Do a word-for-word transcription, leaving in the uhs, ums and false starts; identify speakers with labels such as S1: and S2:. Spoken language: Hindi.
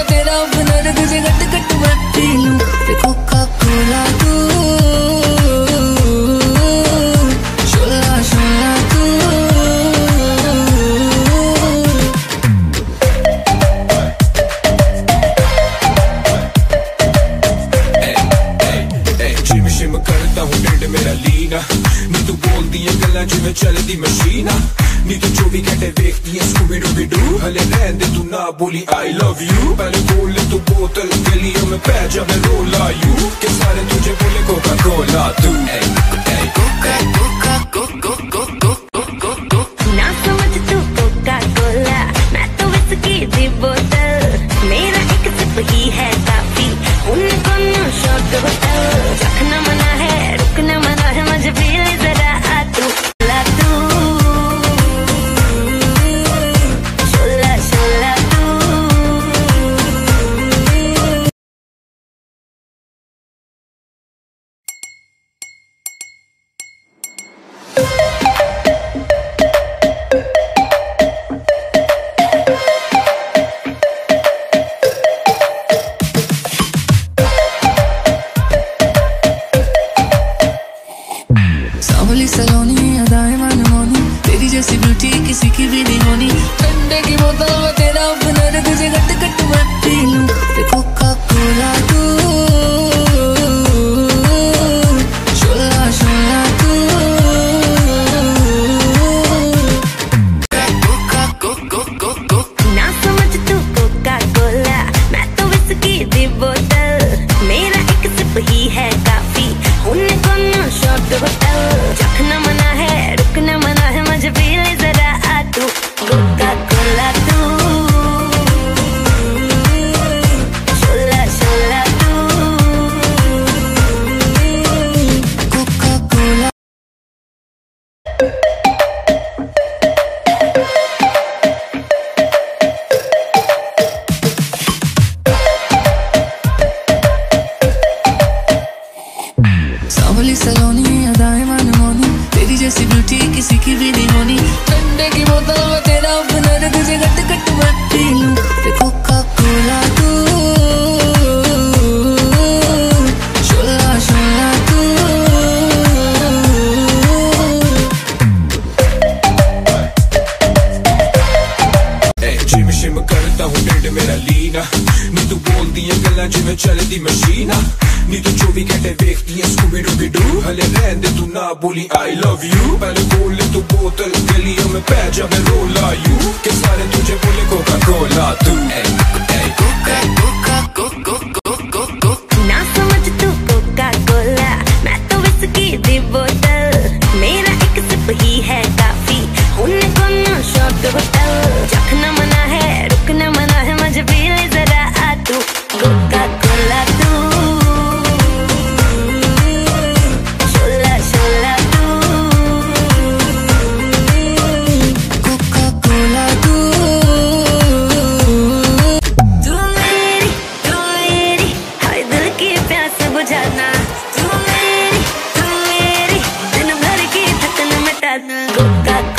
S1: तेरा हुनर तुझे गट गट मैं पी लूं ते कोका कोला तू शोला शोला तू जिम शिम करता हूँ ढिड मेरा लीना नी तू बोलदी है गल्लां जिवें चलदी मशीना नी तू चौबी घंटे वेखदी है स्कूबी डूबी डू हले रहन दे तू ना बोली आई लव यू पहले बोल ले तू बोतल गलियों में पै जावे रोला यू के सारे तुझे बोले कोका कोला तू कोका कोका कोको कोको कोको
S2: ना समझ तू कोका कोला मैं तो विस्की दी बोतल मेरा एक सिप ही है काफी उनको नो शॉट होटल चखना मना है रुकना मना है मुझे भी जरा आ तू ला तू शोला शोला तू
S1: सांवली सलोनी अदाएं मनमोनी तेरी जैसी ब्यूटी किसी की भी नहीं होनी ठंडे की बोतल में तेरा हुनर तुझे गट गट मैं पी लूं ते कोका कोला तू शोला शोला तू कोका कोको कोको
S2: ना समझ तू कोका कोला मैं तो विस्की दी बोतल मेरा एक सिप ही है काफी उनको नो शॉट होटल चखना मना है रुकना मना है मुझे भी जरा आ तू कोका कोला तू शोला शोला तू
S1: कोका कोला सांवली सलोनी अदाएं मनमोनी तेरी जैसी ब्यूटी किसी की भी नहीं होनी ठंडे की बोतल में तेरा हुनर तुझे गट गट मैं पी लूं ते कोका कोला तू शोला शोला तू जिम शिम करता हूँ ढिड मेरा लीना नी तू बोलदी है गल्लां जिवें चलदी मशीना नी तू चौबी घंटे वेखदी है स्कूबी डूबी डू हले रहन दे तू ना बोली आई लव यू पहले बोल ले तू बोतल गलियों में पै जावे रोला यू के सारे तुझे बोले कोका कोला तू कोका कोका कोको कोको कोको
S2: ना समझ तू कोका कोला मैं तो विस्की दी बोतल मेरा एक सिप ही है काफी उनको नो शॉट होटल चखना मना है रुकना मना है मुझे भी जरा आ तू कोका कोला तू शोला शोला तू
S1: कोका कोला तू
S2: तू मेरी तू मेरी हाय दिल की प्यास बुझाना तू मेरी तू मेरी दिन भर की थकन मिटाना कोका